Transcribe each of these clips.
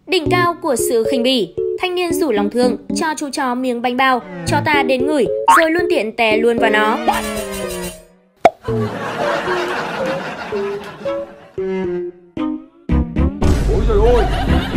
Đỉnh cao của sự khinh bỉ, thanh niên rủ lòng thương cho chú chó miếng bánh bao, chó ta đến ngửi rồi luôn tiện té luôn vào nó. Ôi trời ơi!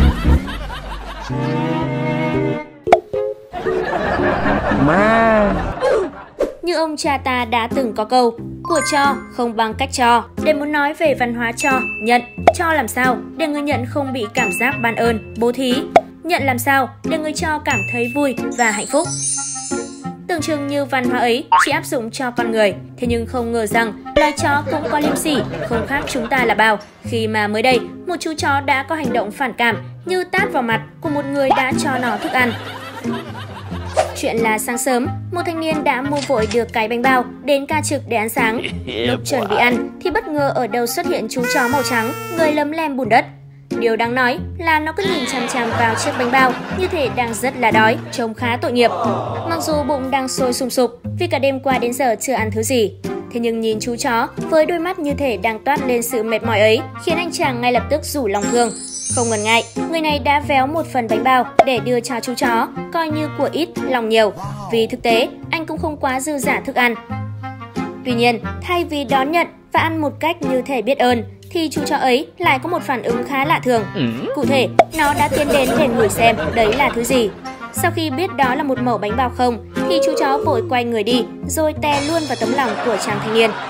Ma! Như ông cha ta đã từng có câu, của cho không bằng cách cho, để muốn nói về văn hóa cho, nhận. Cho làm sao để người nhận không bị cảm giác ban ơn, bố thí. Nhận làm sao để người cho cảm thấy vui và hạnh phúc. Tưởng chừng như văn hóa ấy chỉ áp dụng cho con người, thế nhưng không ngờ rằng loài chó cũng có liêm sỉ, không khác chúng ta là bao. Khi mà mới đây, một chú chó đã có hành động phản cảm như tát vào mặt của một người đã cho nó thức ăn. Chuyện là sáng sớm, một thanh niên đã mua vội được cái bánh bao đến ca trực để ăn sáng. Lúc chuẩn bị ăn thì bất ngờ ở đâu xuất hiện chú chó màu trắng, người lấm lem bùn đất. Điều đáng nói là nó cứ nhìn chằm chằm vào chiếc bánh bao như thể đang rất là đói, trông khá tội nghiệp. Mặc dù bụng đang sôi sùng sục vì cả đêm qua đến giờ chưa ăn thứ gì, thế nhưng nhìn chú chó với đôi mắt như thể đang toát lên sự mệt mỏi ấy khiến anh chàng ngay lập tức rủ lòng thương. Không ngần ngại, người này đã véo một phần bánh bao để đưa cho chú chó, coi như của ít lòng nhiều, vì thực tế anh cũng không quá dư dả thức ăn. Tuy nhiên, thay vì đón nhận và ăn một cách như thể biết ơn, thì chú chó ấy lại có một phản ứng khá lạ thường. Cụ thể, nó đã tiến đến để ngửi xem đấy là thứ gì. Sau khi biết đó là một mẩu bánh bao không, thì chú chó vội quay người đi, rồi té luôn vào tấm lòng của chàng thanh niên.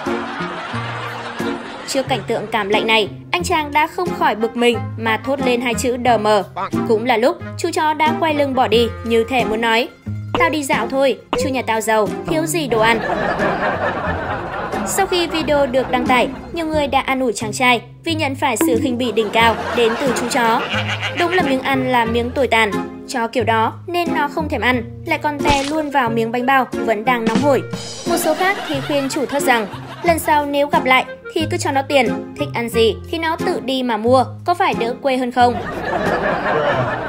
Trước cảnh tượng cảm lạnh này, anh chàng đã không khỏi bực mình mà thốt lên hai chữ đờ mờ. Cũng là lúc chú chó đã quay lưng bỏ đi như thể muốn nói, tao đi dạo thôi, chú nhà tao giàu, thiếu gì đồ ăn. Sau khi video được đăng tải, nhiều người đã an ủi chàng trai vì nhận phải sự khinh bỉ đỉnh cao đến từ chú chó. Đúng là miếng ăn là miếng tồi tàn, chó kiểu đó nên nó không thèm ăn, lại còn té luôn vào miếng bánh bao vẫn đang nóng hổi. Một số khác thì khuyên chủ thớt rằng lần sau nếu gặp lại thì cứ cho nó tiền, thích ăn gì thì nó tự đi mà mua, có phải đỡ quê hơn không?